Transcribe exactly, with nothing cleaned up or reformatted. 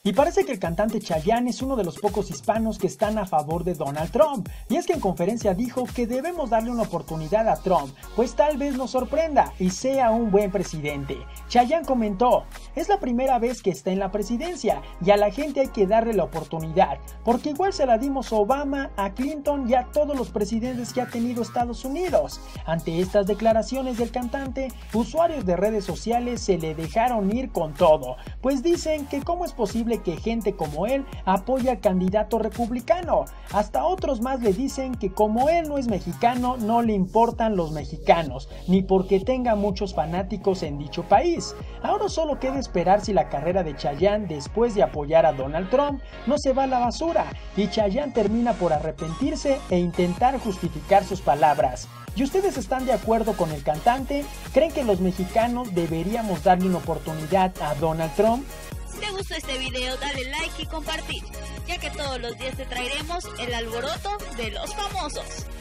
Y parece que el cantante Chayanne es uno de los pocos hispanos que están a favor de Donald Trump. Y es que en conferencia dijo que debemos darle una oportunidad a Trump, pues tal vez nos sorprenda y sea un buen presidente. Chayanne comentó: es la primera vez que está en la presidencia y a la gente hay que darle la oportunidad, porque igual se la dimos a Obama, a Clinton y a todos los presidentes que ha tenido Estados Unidos. Ante estas declaraciones del cantante, usuarios de redes sociales se le dejaron ir con todo, pues dicen que cómo es posible que gente como él apoya al candidato republicano. Hasta otros más le dicen que como él no es mexicano, no le importan los mexicanos, ni porque tenga muchos fanáticos en dicho país. Ahora solo queda esperar si la carrera de Chayanne, después de apoyar a Donald Trump, no se va a la basura y Chayanne termina por arrepentirse e intentar justificar sus palabras. ¿Y ustedes están de acuerdo con el cantante? ¿Creen que los mexicanos deberíamos darle una oportunidad a Donald Trump? Si te gustó este video, dale like y compartir, ya que todos los días te traeremos el alboroto de los famosos.